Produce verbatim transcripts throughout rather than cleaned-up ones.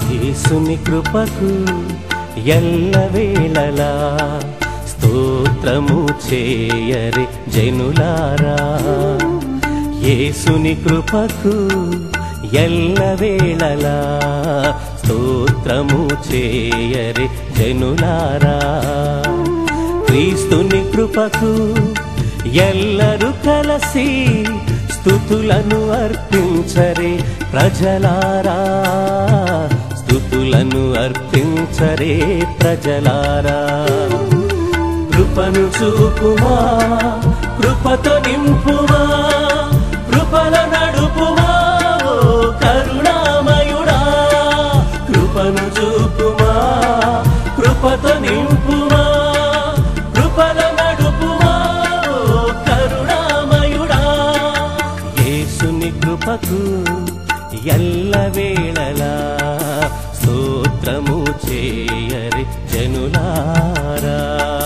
యేసుని కృపకు ఎల్లవేళలా స్తోత్రము చేయరే జనులారా. యేసుని కృపకు ఎల్లవేళలా స్తోత్రము చేయరే జనులారా. క్రీస్తుని కృపకు ఎల్లరూ కలసి స్తుతులను అర్పించరే ప్రజలారా. స్తుతులను అర్పించరే ప్రజలారా. కృపను చూపుమా, కృపతో నింపుమా, కృపల నడుపుమా ఓ కరుణామయుడా. కృపను చూపుమా, కృపతో నింపుమా, కృపల నడుపుమా ఓ కరుణామయుడా. యేసుని కృపకు ఎల్లవేళలా స్తోత్రము చేయరే జనులారా.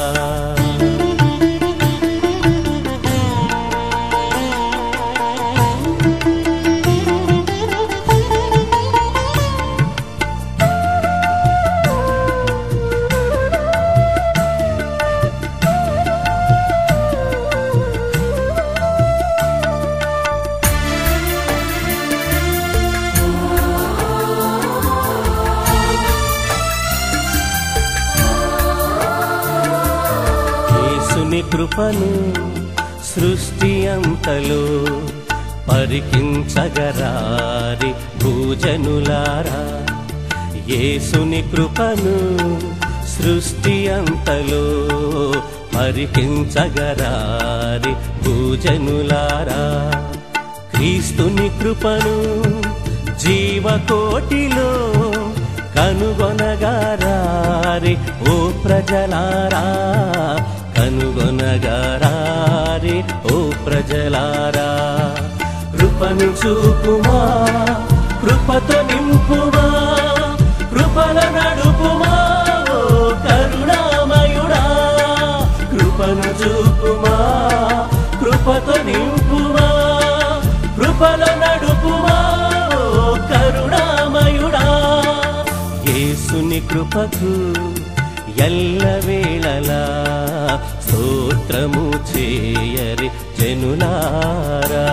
కృపను సృష్టి అంతలో పరికించగరారి భూజనులారా. యేసుని కృపను సృష్టి అంతలో పరికించగరారి భూజనులారా. క్రీస్తుని కృపను జీవకోటిలో కనుగొనగారారి ఓ ప్రజలారా. కనుగొనగారారి ఓ ప్రజలారా. కృపను చూపుమా, కృపతో నింపుమా, కృపల నడుపుమా ఓ కరుణామయుడా. కృపను చూపుమా, కృపతో నింపుమా, కృపల నడుపుమా ఓ కరుణామయుడా. యేసుని కృపకు ఎల్లవేళలా స్తోత్రము చేయరే జనులారా.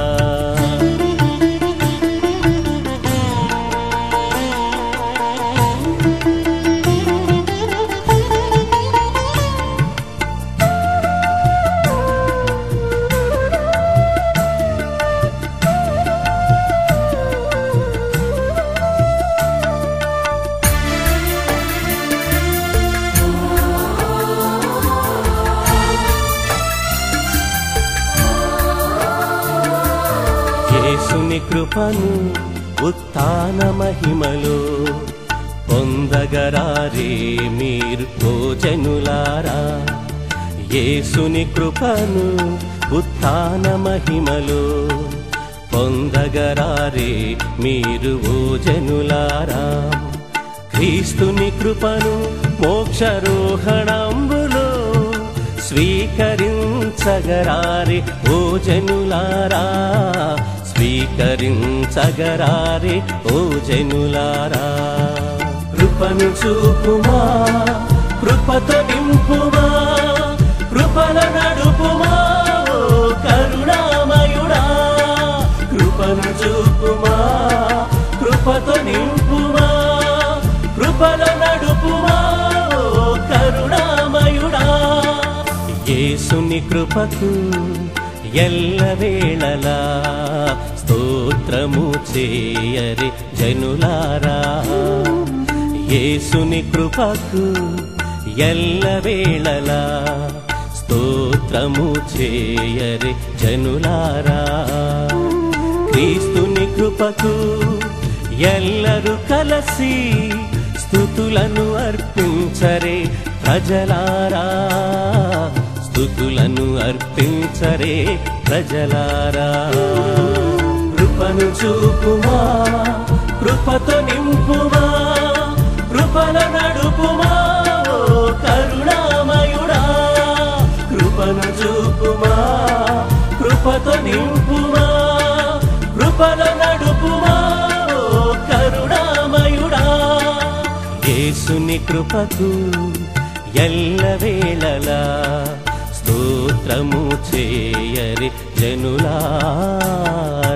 యేసుని కృపను ఉత్థాన మహిమలో పొందగరారే మీరు ఓ జనులారా. యేసుని కృపను ఉత్థాన మహిమలో పొందగరారే మీరు ఓ జనులారా. క్రీస్తుని కృపను మోక్షారోహణంబులో స్వీకరించగరారే ఓ జనులారా. స్వీకరించగరారే ఓ జనులారా. కృపను చూపుమా, కృపతో నింపుమా, కృపల నడుపుమా ఓ కరుణామయుడా. కృపను చూపుమా, కృపతో నింపుమా, కృపల నడుపుమా ఓ కరుణామయుడా. యేసుని కృపకు ఎల్లవేళలా స్తోత్రము చేయరే జనులారా. యేసుని కృపకు ఎల్లవేళలా స్తోత్రము చేయరే జనులారా. క్రీస్తుని కృపకు ఎల్లరూ కలసి స్తుతులను అర్పించరే ప్రజలారా. స్తుతులను అర్పించరే ప్రజలారా. కృపను చూపుమా, కృపతో నింపుమా, కృపల నడుపుమా ఓ కరుణామయుడా. కృపను చూపుమా, కృపతో నింపుమా, కృపల నడుపుమా ఓ కరుణామయుడా. కృపకు ఎల్లవేళలా స్తోత్రము చేయరి జనులారా.